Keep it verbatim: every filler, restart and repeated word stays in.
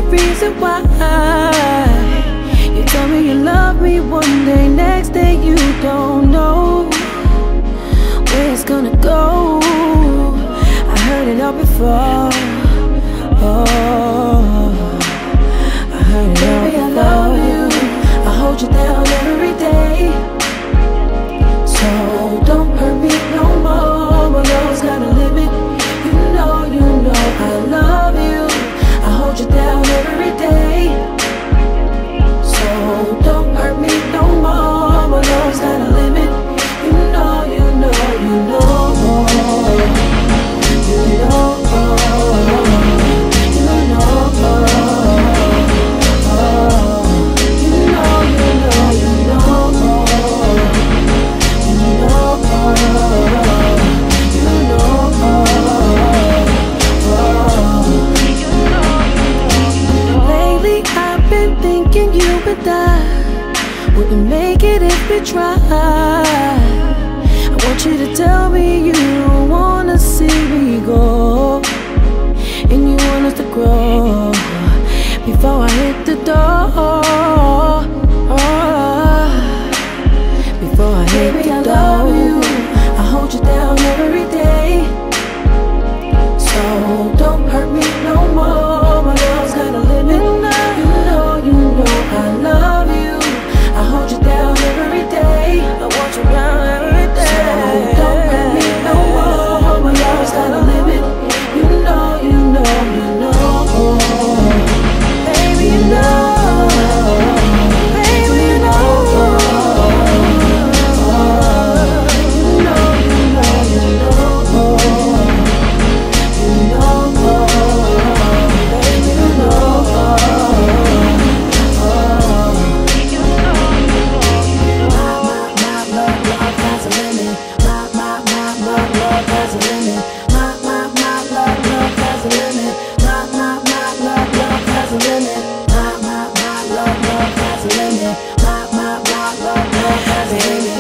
reason why. You tell me you love me one day, next day you don't know where it's gonna go. I heard it all before. Oh, I heard it all before. Baby, I love you. I hold you down every day. So don't hurt me no more. My love's got a limit. You know, you know I love you. I hold you down every day. So don't hurt me no more. My love's got a limit. You know, you know, you know. You know. You know. You know, you know, you know. You know. Lately I've been thinking you and I wouldn't make it if we tried. I want you to tell me you don't wanna see me go, and you want us to grow before I hit the door. Before I hit Baby, the I door. Love you. I hold you down every day. So don't hurt me no more. My love's got a limit. You know, you know I love you. I hold you down every day. I want you around every day. So don't hurt me no more. My love's got a limit. You know, you know, you know. Baby, you know. Baby, you know. You know, you know, you know. You know. Baby, you know. Baby